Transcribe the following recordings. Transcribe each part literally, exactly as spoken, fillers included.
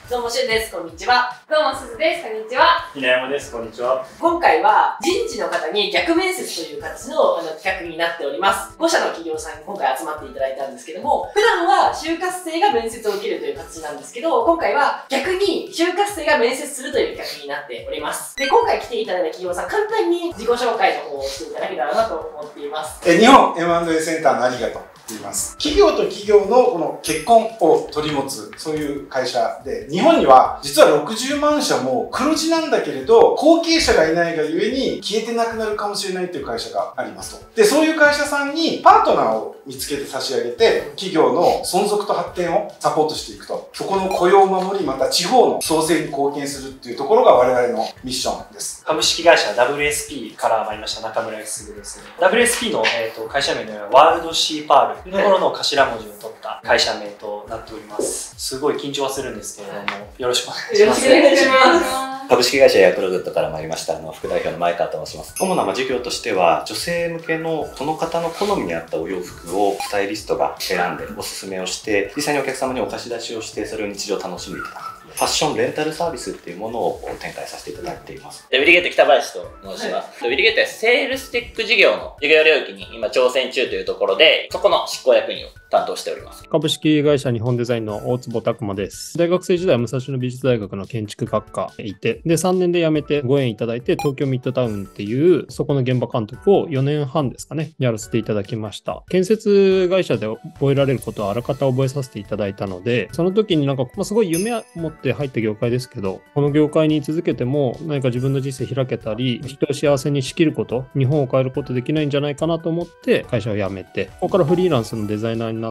どうもしゅんです。こんにちは。 どうもすずです。こんにちは。 稲山です。こんにちは。 今回は人事の方に逆面接という形のあの企画になっております。ご社の企業さんに今回集まっていただいたんですけども、普段は就活生が面接を受けるという形なんですけど、今回は逆に就活生が面接するという企画になっております。で、今回来ていただいた企業さん、簡単に自己紹介の方をしていただけたらなと思っています。 え日本 エムアンドエー センターのありがとう言います。企業と企業のこの結婚を取り持つ、そういう会社で、日本には実はろくじゅうまん社も黒字なんだけれど、後継者がいないがゆえに消えてなくなるかもしれないという会社がありますと。で、そういう会社さんにパートナーを見つけて差し上げて、企業の存続と発展をサポートしていくと。そこの雇用を守り、また地方の創生に貢献するっていうところが我々のミッションです。 株式会社 ダブリューエスピー から参りました中村康です。ダブリューエスピー の、えー、と会社名のワールドシーパールというところの頭文字を取った会社名となっております。すごい緊張はするんですけれども、よろしくお願いします。 よろしくお願いします。 株式会社ヤクルグッドから参りましたあの副代表の前川と申します。主なまあ事業としては女性向けのその方の好みに合ったお洋服をスタイリストが選んでおすすめをして、実際にお客様にお貸し出しをしてそれを日常楽しんでいただくファッションレンタルサービスっていうものを展開させていただいています。 ウィリゲート北林と申します。はい、ウィリゲートはセールステック事業の事業領域に今挑戦中というところで、そこの執行役員を担当しております。 株式会社日本デザインの大坪拓馬です。大学生時代は武蔵野美術大学の建築学科にいて、でさんねんで辞めてご縁いただいて東京ミッドタウンっていうそこの現場監督をよねんはんですかね、やらせていただきました。建設会社で覚えられることはあらかた覚えさせていただいたので、その時になんか、まあ、すごい夢を持って入った業界ですけど、この業界に続けても何か自分の人生開けたり、人を幸せに仕切ること、日本を変えることできないんじゃないかなと思って会社を辞めて、ここからフリーランスのデザイナーになって、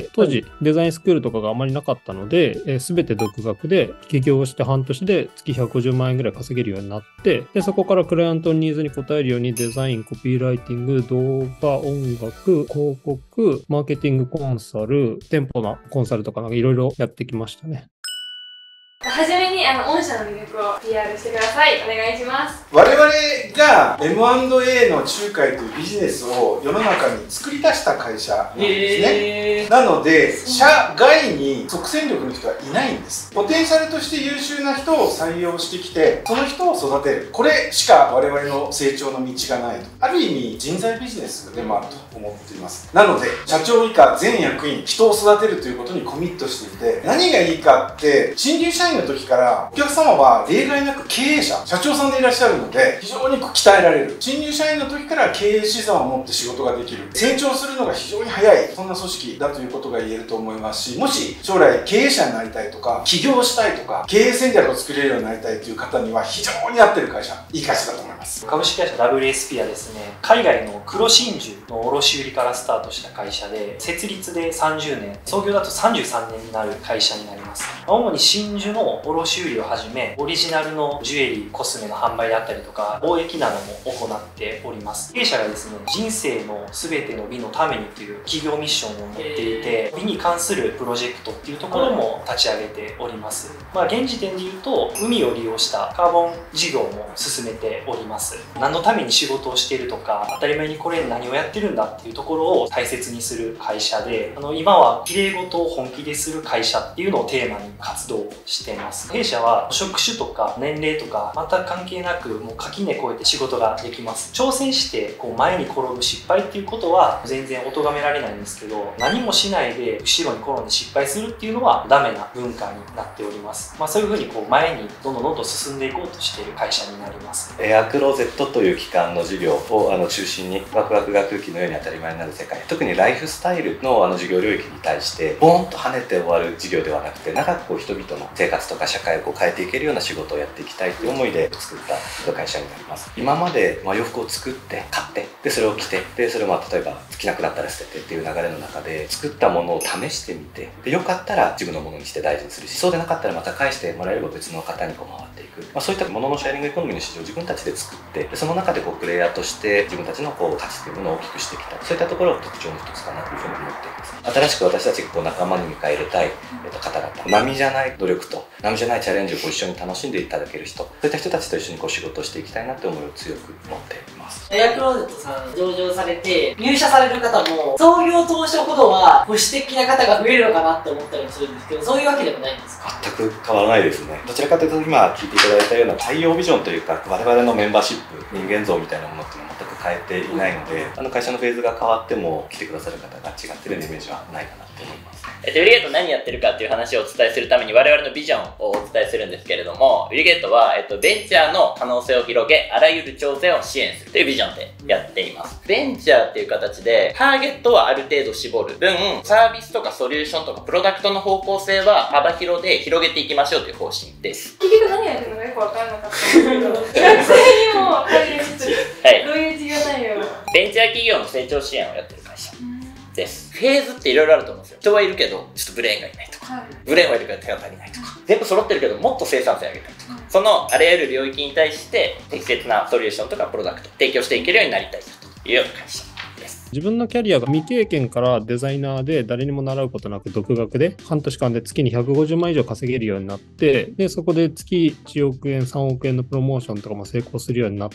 当時デザインスクールとかがあまりなかったので、えー、全て独学で起業して半年で月ひゃくごじゅうまんえんぐらい稼げるようになって、でそこからクライアントのニーズに応えるようにデザイン、コピーライティング、動画、音楽、広告、マーケティングコンサル、店舗のコンサルとかなんかいろいろやってきましたね。 はじめにあの御社の魅力を ピーアール してください。お願いします。 我々が エムアンドエー の仲介というビジネスを世の中に作り出した会社なんですね。なので社外に即戦力の人はいないんです。ポテンシャルとして優秀な人を採用してきて、その人を育てる、これしか我々の成長の道がないと。ある意味人材ビジネスでもあると思っています。なので社長以下全役員、人を育てるということにコミットしていて、何がいいかって新入社員の時からお客様は例外なく経営者、社長さんでいらっしゃるので非常に鍛えられる。新入社員の時から経営資産を持って仕事ができる、成長するのが非常に早い、そんな組織だということが言えると思いますし、もし将来経営者になりたいとか起業したいとか経営戦略を作れるようになりたいという方には非常に合ってる会社、いい会社だと思います。 株式会社 ダブリューエスピー はですね、海外の黒真珠の卸売からスタートした会社で、設立でさんじゅうねん、創業だとさんじゅうさんねんになる会社になります。主に真珠の卸売をはじめ、オリジナルのジュエリー、コスメの販売であったりとか、貿易なども行っております。弊社がですね、人生の全ての美のためにという企業ミッションを持っていて、美に関するプロジェクトっていうところも立ち上げております。まあ、現時点で言うと、海を利用したカーボン事業も進めております。何のために仕事をしているとか、当たり前にこれ何をやってるんだっていうところを大切にする会社で、あの今は綺麗事を本気でする会社っていうのをテーマに活動しています。弊社は職種とか年齢とか全く関係なく、もう垣根越えて仕事ができます。挑戦してこう前に転ぶ失敗っていうことは全然咎められないんですけど、何もしないで後ろに転んで失敗するっていうのはダメな文化になっております。まあ、そういうふうにこう前にどんどんどんどん進んでいこうとしている会社になります。 エアクローゼットという機関の事業をあの中心にワクワクが空気のように当たり前になる世界、特にライフスタイルのあの事業領域に対してボーンと跳ねて終わる事業ではなくて、長くこう人々の生活とか社会をこう変えていけるような仕事をやっていきたいという思いで作った会社になります。今まで、まあ、洋服を作って買ってでそれを着てでそれをまあ例えば着なくなったら捨ててっていう流れの中で、作ったものを試してみてでよかったら自分のものにして大事にするし、そうでなかったらまた返してもらえれば別の方にこう回っていく、まあ、そういったもののシェアリングエコノミーの市場を自分たちで作作って、でその中でこうプレイヤーとして自分たちのこう価値というものを大きくしてきた、そういったところが特徴の一つかなというふうに思っています。新しく私たちがこう仲間に迎え入れたい、えっと、方々、波じゃない努力と波じゃないチャレンジをこう一緒に楽しんでいただける人、そういった人たちと一緒にこう仕事をしていきたいなという思いを強く持っています。 エアクローゼットさん上場されて入社される方も創業当初ほどは保守的な方が増えるのかなって思ったりもするんですけど、そういうわけでもないんですか？ 全く変わらないですね。どちらかというと今聞いていただいたような採用ビジョンというか、我々のメンバーシップ、人間像みたいなものっていうのは全く変えていないので、あの会社のフェーズが変わっても来てくださる方が違ってるようなイメージはないかなと思います。 えっと、ウィルゲート何やってるかっていう話をお伝えするために我々のビジョンをお伝えするんですけれども、ウィルゲートは、えっと、ベンチャーの可能性を広げ、あらゆる挑戦を支援するというビジョンでやっています。ベンチャーっていう形で、ターゲットはある程度絞る分、サービスとかソリューションとかプロダクトの方向性は幅広で広げていきましょうという方針です。 結局何やってるのかよくわからなかったんですけど、学生にも分かりやすい。 はい。 どういう事業内容？ ベンチャー企業の成長支援をやってる会社です。フェーズっていろいろあると思うんですよ。人はいるけど、ちょっとブレーンがいないとか、はい、ブレーンはいるけど手が足りないとか、全部揃ってるけどもっと生産性上げたいとか、そのあらゆる領域に対して適切なソリューションとかプロダクトを提供していけるようになりたいというような会社。 自分のキャリアが未経験からデザイナーで誰にも習うことなく独学で半年間で月にひゃくごじゅうまん以上稼げるようになって、でそこで月いちおくえんさんおくえんのプロモーションとかも成功するようになって、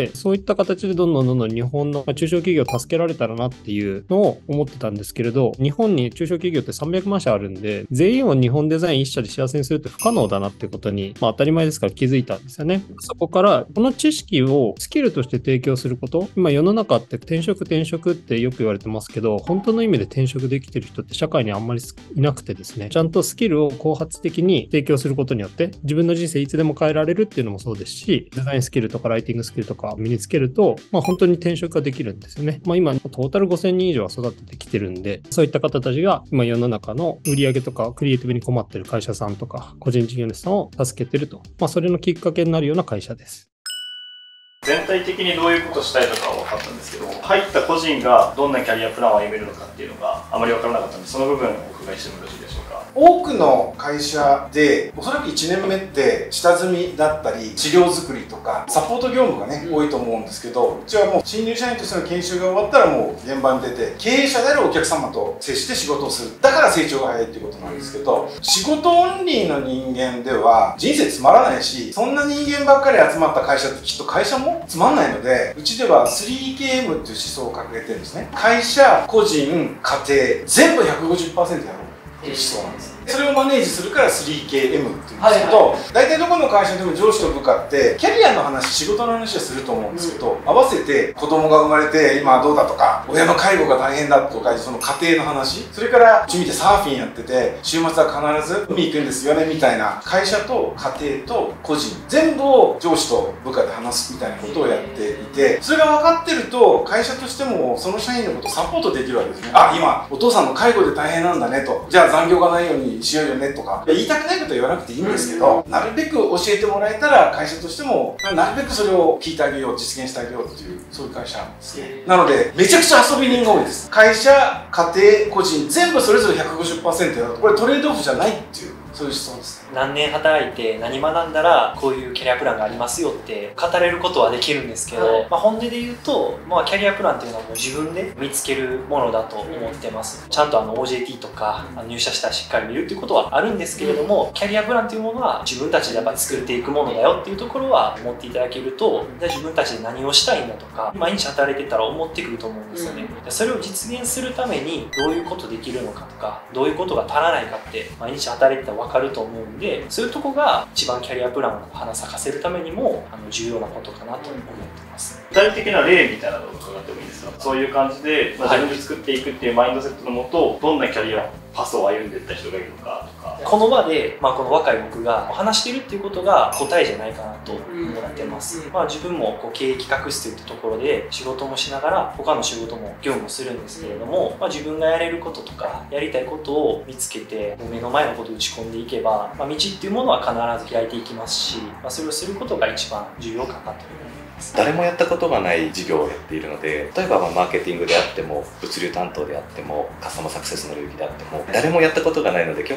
そういった形でどんどんどんどん日本の中小企業を助けられたらなっていうのを思ってたんですけれど、日本に中小企業ってさんびゃくまん社あるんで、全員を日本デザイン一社で幸せにするって不可能だなってことに、まあ、当たり前ですから気づいたんですよね。そこからこの知識をスキルとして提供すること、今世の中って転職転職ってよく言われてますけど、本当の意味で転職できてる人って社会にあんまりいなくてですね、ちゃんとスキルを後発的に提供することによって自分の人生いつでも変えられるっていうのもそうですし、デザインスキルとかライティングスキルとか身につけると、まあ、本当に転職ができるんですよね。まあ、今トータルごせんにん以上は育ててきてるんで、そういった方たちが今世の中の売上とかクリエイティブに困ってる会社さんとか個人事業主さんを助けてると、まあ、それのきっかけになるような会社です。 全体的にどういうことをしたいのかは分かったんですけど、入った個人がどんなキャリアプランを歩めるのかっていうのがあまり分からなかったので、その部分をお伺いしてもよろしいでしょうか。 多くの会社でおそらくいちねんめって下積みだったり資料作りとかサポート業務がね多いと思うんですけど、うちはもう新入社員としての研修が終わったらもう現場に出て経営者であるお客様と接して仕事をする。だから成長が早いっていうことなんですけど、仕事オンリーの人間では人生つまらないし、そんな人間ばっかり集まった会社ってきっと会社もつまんないので、うちでは スリーケーエム っていう思想を掲げてるんですね。会社、個人、家庭全部 ひゃくごじゅっパーセント やろうっていう思想なんです。それをマネージするから スリーケーエム っていうんですけど、大体どこの会社でも上司と部下ってキャリアの話、仕事の話はすると思うんですけど、合わせて子供が生まれて今どうだとか、親の介護が大変だとか、その家庭の話、それからうち見てサーフィンやってて週末は必ず海行くんですよねみたいな、会社と家庭と個人全部を上司と部下で話すみたいなことをやっていて、それが分かってると会社としてもその社員のことをサポートできるわけですね。あ、今お父さんの介護で大変なんだねと、じゃあ残業がないようにしようよねとか、言いたくないことは言わなくていいんですけど、なるべく教えてもらえたら会社としてもなるべくそれを聞いてあげよう、実現してあげようっていう、そういう会社なんですね。なのでめちゃくちゃ遊び人が多いです。会社、家庭、個人全部それぞれ ひゃくごじゅっパーセント やると、これトレードオフじゃないっていう、そういう思想ですね。 何年働いて何学んだらこういうキャリアプランがありますよって語れることはできるんですけど、はい、まあ本音で言うと、まあ、キャリアプランっていうのはもう自分で見つけるものだと思ってます。ちゃんとあの オージェーティー とか入社したらしっかり見るっていうことはあるんですけれども、キャリアプランっていうものは自分たちでやっぱ作っていくものだよっていうところは思っていただけると、じゃあ自分たちで何をしたいんだとか毎日働いてたら思ってくると思うんですよね。うん、それを実現するためにどういうことできるのかとか、どういうことが足らないかって毎日働いてたら分かると思うんで、そういうとこが一番キャリアプランを花咲かせるためにもあの重要なことかなと思ってます。 具体的な例みたいなのを伺ってもいいですか。そういう感じで、まあ、自分で作っていくっていうマインドセットのもと、どんなキャリアパスを歩んでいった人がいるのかとか、 この場で、まあ、この若い僕が話してるっていうことが答えじゃないかなと思ってます。うん、まあ、自分もこう経営企画室といったところで仕事もしながら他の仕事も業務もするんですけれども、まあ、自分がやれることとかやりたいことを見つけて目の前のことを打ち込んでいけば、まあ、道っていうものは必ず開いていきますし、まあ、それをすることが一番重要かなと思います。 誰もやったことがない事業をやっているので、例えばまあマーケティングであっても物流担当であってもカスタマーサクセスの領域であっても誰もやったことがないので教科書に書いて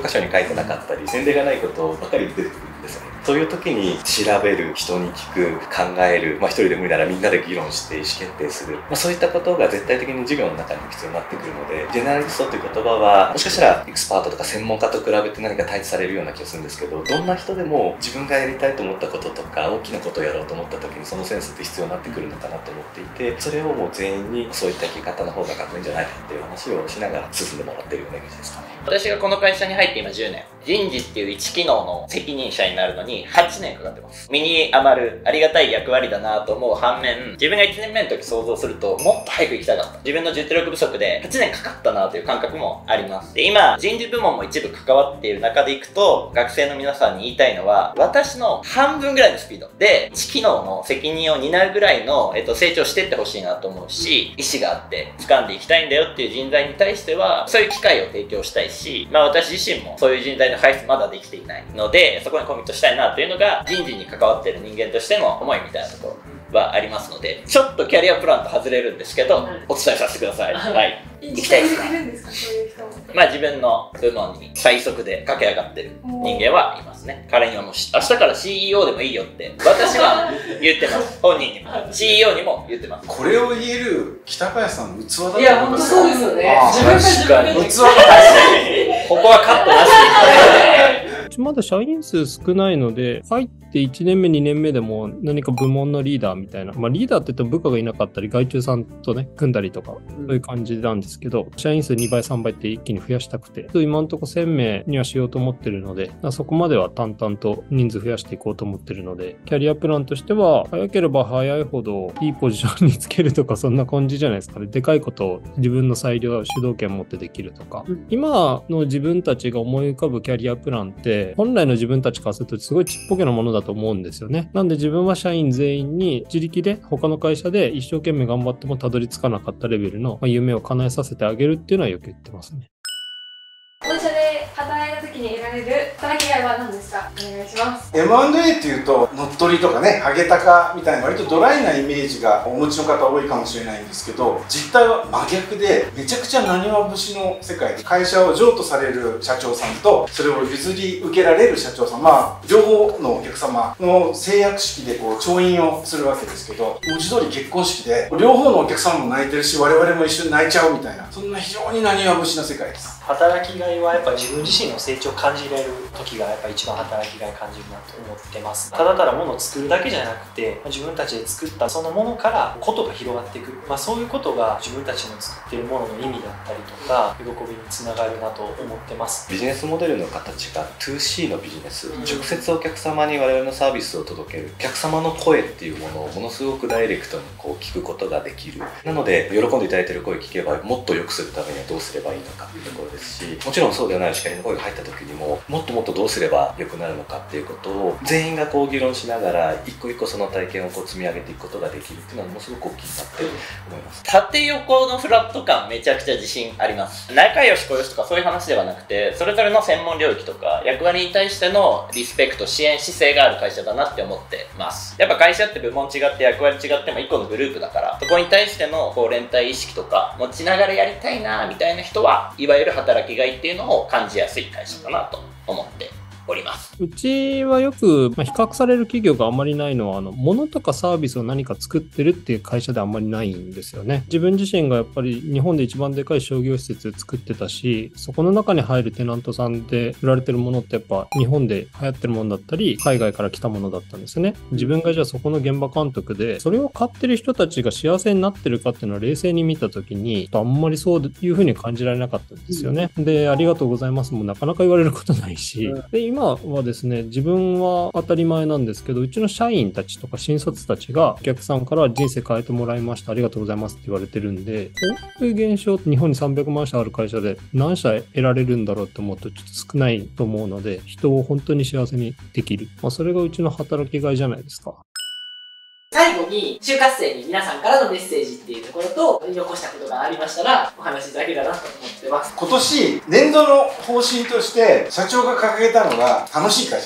もなかったり、前例がないことばかり出てくるんですよね。そういう時に調べる、人に聞く、考える、まあ一人で無理ならみんなで議論して意思決定する、まあそういったことが絶対的に授業の中にも必要になってくるので、ジェネラリストという言葉はもしかしたらエクスパートとか専門家と比べて何か対比されるような気がするんですけど、どんな人でも自分がやりたいと思ったこととか大きなことをやろうと思った時にそのセンスって必要になってくるのかなと思っていて、それをもう全員にそういった生き方の方がかっこいいんじゃないかっていう話をしながら進んでもらっているようなイメージですかね。 私がこの会社に入って今じゅうねん、人事っていう一機能の責任者になるのにはちねんかかってます。身に余るありがたい役割だなと思う反面、自分がいちねんめの時想像するともっと早く行きたかった。自分の実力不足ではちねんかかったなという感覚もあります。で、今人事部門も一部関わっている中でいくと、学生の皆さんに言いたいのは、私の半分ぐらいのスピードでいち機能の責任を担うぐらいの、えっと、成長していってほしいなと思うし、意思があって掴んでいきたいんだよっていう人材に対してはそういう機会を提供したいし、まあ私自身もそういう人材の輩出まだできていないので、そこにコミットしたいなというのが人事に関わっている人間としての思いみたいなところはありますので、ちょっとキャリアプランと外れるんですけど、お伝えさせてください。はい。行きたいですか？ いるんですか、そういう人も。 まあ自分の部門に最速で駆け上がってる人間はいますね。彼にはもう明日から シーイーオー でもいいよって私は言ってます。本人にも シーイーオー にも言ってます。 これを言える北林さんの器だと思いや、本当そうですよね。自分が自分で器が大事。 ここはカットなしで。 うちまだ社員数少ないので、入っていちねんめ、にねんめでも何か部門のリーダーみたいな、まあリーダーって言っても部下がいなかったり、外注さんとね、組んだりとか、そういう感じなんですけど、社員数にばい、さんばいって一気に増やしたくて、今のところせんめいにはしようと思ってるので、そこまでは淡々と人数増やしていこうと思ってるので、キャリアプランとしては、早ければ早いほどいいポジションにつけるとか、そんな感じじゃないですかね。でかいことを自分の裁量、主導権を持ってできるとか、うん、今の自分たちが思い浮かぶキャリアプランって、本来の自分たちからするとすごいちっぽけなものだと思うんですよね。なんで自分は社員全員に自力で他の会社で一生懸命頑張ってもたどり着かなかったレベルの夢を叶えさせてあげるっていうのはよく言ってますね。 御社で働いた時に得られる働きがいは何ですか？お願いします。 エムアンドエー っていうと乗っ取りとかね、ハゲタカみたいな割とドライなイメージがお持ちの方多いかもしれないんですけど、実態は真逆でめちゃくちゃなにわ節の世界で、会社を譲渡される社長さんとそれを譲り受けられる社長さん、まあ両方のお客様の誓約式でこう調印をするわけですけど、文字通り結婚式で両方のお客様も泣いてるし、我々も一緒に泣いちゃうみたいな、そんな非常になにわ節な世界です。 働きがいはやっぱ自分自身の成長を感じられる時がやっぱ一番働きがい感じるなと思ってます。ただただ物を作るだけじゃなくて、自分たちで作ったそのものからことが広がっていく、まあ、そういうことが自分たちの作っているものの意味だったりとか喜びにつながるなと思ってます。 ビジネスモデルの形が ツーシー のビジネス、直接お客様に我々のサービスを届ける、お客様の声っていうものをものすごくダイレクトにこう聞くことができる。なので喜んでいただいている声を聞けばもっと良くするためにはどうすればいいのかっていうところですし、もちろんそうではない叱りの声が入った時にももっともっとどうすれば良くなるのかっていうことを全員がこう議論しながら一個一個その体験をこう積み上げていくことができるっていうのはものすごく大きいなって思います。 縦横のフラット感めちゃくちゃ自信あります。仲良し小良しとかそういう話ではなくて、それぞれの専門領域とか役割に対してのリスペクト、支援姿勢がある会社だなって思ってます。やっぱ会社って部門違って役割違っても一個のグループだから、そこに対してのこう連帯意識とか持ちながらやりたいなみたいな人はいわゆる働きがいっていうのを感じやすい会社かなと思っております。 うちはよく、まあ、比較される企業があんまりないのは、あの物とかサービスを何か作ってるっていう会社であんまりないんですよね。自分自身がやっぱり日本で一番でかい商業施設作ってたし、そこの中に入るテナントさんで売られてるものってやっぱ日本で流行ってるものだったり海外から来たものだったんですね。自分がじゃあそこの現場監督でそれを買ってる人たちが幸せになってるかっていうのを冷静に見た時にあんまりそういう風に感じられなかったんですよね。で、ありがとうございますもなかなか言われることないし、で今はですね、自分は当たり前なんですけど、うちの社員たちとか新卒たちがお客さんから人生変えてもらいました、ありがとうございますって言われてるんで、こういう現象って日本にさんびゃくまん社ある会社で何社得られるんだろうって思うとちょっと少ないと思うので、人を本当に幸せにできる、まあ、それがうちの働きがいじゃないですか。 最後に就活生に皆さんからのメッセージっていうところと残したことがありましたらお話しいただけたらなと思ってます。 今年年度の方針として社長が掲げたのが楽しい会社にする。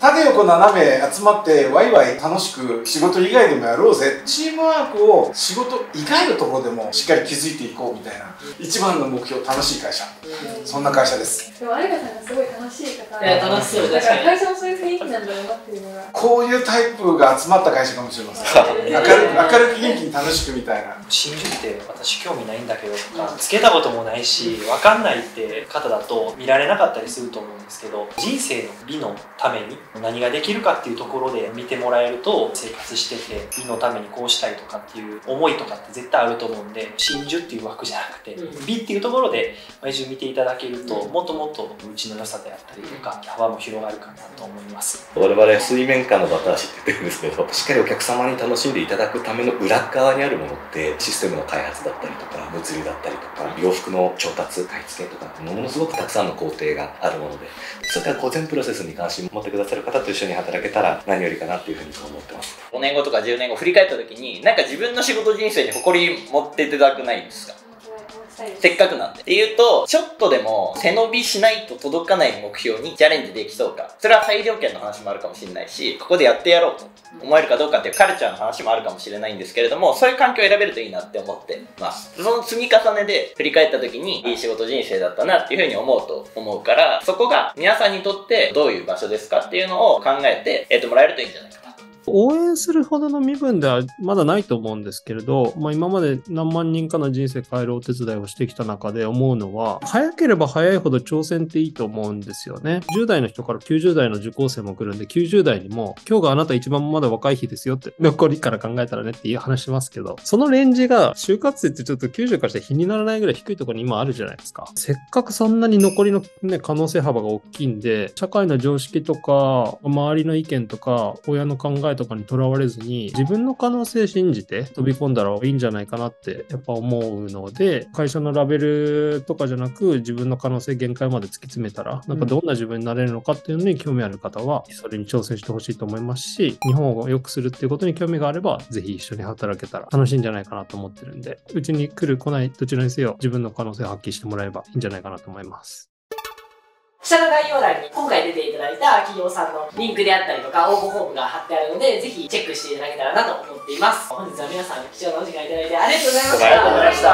縦横斜め集まってワイワイ楽しく仕事以外でもやろうぜ、チームワークを仕事以外のところでもしっかり築いていこうみたいな一番の目標、楽しい会社、そんな会社です。 でも有賀さんがすごい楽しい方いや楽しそう、 だか確からに会社もそういう雰囲気なんだろうなっていうのが、 こういうタイプが集まった会社かもしれません。明るく明るく元気に楽しくみたいな。 真珠って私興味ないんだけどとか、つけたこともないし分かんないって方だと見られなかったりすると思うんですけど、人生の美のために何ができるかっていうところで見てもらえると、生活してて美のためにこうしたいとかっていう思いとかって絶対あると思うんで、真珠っていう枠じゃなくて、うん、美っていうところで毎週見ていただけると、もっともっとうちの良さであったりとか幅も広がるかなと思います。 我々水面下のバタ足って言ってるんですけど、しっかりお客様に楽しんでいただくための裏側にあるものって、システムの開発だったりとか物流だったりとか洋服の調達買い付けとか、ものすごくたくさんの工程があるもので、そういったこう全プロセスに関心を持ってくださる方と一緒に働けたら何よりかなっていうふうに思ってます。 ごねんごとかじゅうねんご振り返った時に、なんか自分の仕事人生に誇り持っていただくないですか？せっかくなんで。っていうと、ちょっとでも背伸びしないと届かない目標にチャレンジできそうか。それは裁量権の話もあるかもしれないし、ここでやってやろうと思えるかどうかっていうカルチャーの話もあるかもしれないんですけれども、そういう環境を選べるといいなって思ってます。その積み重ねで振り返った時に、いい仕事人生だったなっていうふうに思うと思うから、そこが皆さんにとってどういう場所ですかっていうのを考えてやってもらえるといいんじゃないかな。 応援するほどの身分ではまだないと思うんですけれど、まあ、今まで何万人かの人生変えるお手伝いをしてきた中で思うのは、早ければ早いほど挑戦っていいと思うんですよね。じゅう代の人からきゅうじゅう代の受講生も来るんで、きゅうじゅう代にも今日があなた一番まだ若い日ですよって、残りから考えたらねっていう話しますけど、そのレンジが就活生ってちょっときゅうじゅうからして比にならないぐらい低いところに今あるじゃないですか。せっかくそんなに残りの、ね、可能性幅が大きいんで、社会の常識とか周りの意見とか親の考えとかにとらわれずに自分の可能性信じて飛び込んだらいいんじゃないかなってやっぱ思うので、会社のラベルとかじゃなく自分の可能性限界まで突き詰めたらなんかどんな自分になれるのかっていうのに興味ある方はそれに挑戦してほしいと思いますし、日本を良くするっていうことに興味があればぜひ一緒に働けたら楽しいんじゃないかなと思ってるんで、うちに来る来ないどちらにせよ自分の可能性を発揮してもらえばいいんじゃないかなと思います。 下の概要欄に今回出ていただいた企業さんのリンクであったりとか応募フォームが貼ってあるので、ぜひチェックしていただけたらなと思っています。本日は皆さん貴重なお時間いただいてありがとうございました。 ありがとうございました。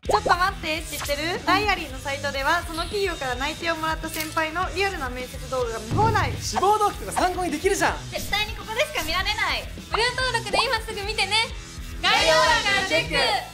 ちょっと待って、知ってる？ダイアリーのサイトではその企業から内定をもらった先輩のリアルな面接動画が見放題。 志望動機とか参考にできるじゃん。 絶対にここでしか見られない。 無料登録で今すぐ見てね。 概要欄からチェック。